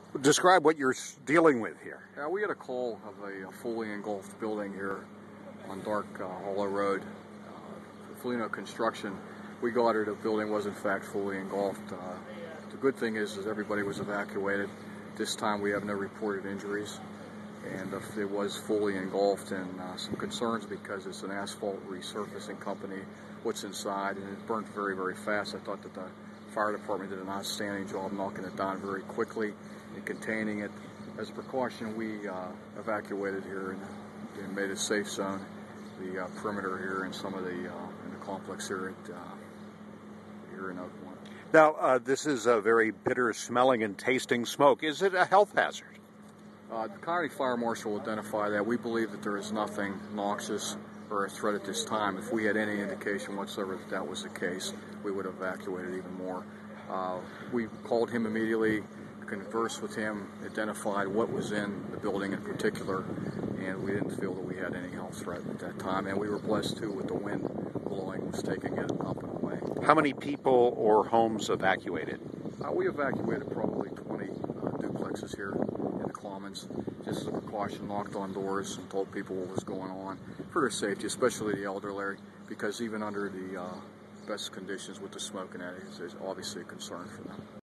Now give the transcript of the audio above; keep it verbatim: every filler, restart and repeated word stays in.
Describe what you're dealing with here. Yeah, we had a call of a fully engulfed building here on Dark uh, Hollow Road. Uh, Felino Construction. We got here, the building was in fact fully engulfed. Uh, the good thing is, is everybody was evacuated. This time we have no reported injuries, and if it was fully engulfed, and uh, some concerns because it's an asphalt resurfacing company. What's inside, and it burnt very, very fast. I thought that the fire department did an outstanding job knocking it down very quickly and containing it. As a precaution, we uh, evacuated here and, and made a safe zone, the uh, perimeter here and some of the uh, in the complex here at uh, here in Oakmont. Now, uh, this is a very bitter smelling and tasting smoke. Is it a health hazard? Uh, the county fire marshal will identify that. We believe that there is nothing noxious or a threat at this time. If we had any indication whatsoever that that was the case, we would have evacuated even more. Uh, we called him immediately, conversed with him, identified what was in the building in particular, and we didn't feel that we had any health threat at that time. And we were blessed too with the wind blowing was taking it up and away. How many people or homes evacuated? Uh, we evacuated probably twenty uh, duplexes here in the Commons, just as a precaution, knocked on doors and told people what was going on for their safety, especially the elderly, because even under the uh, best conditions with the smoke and that, is obviously a concern for them.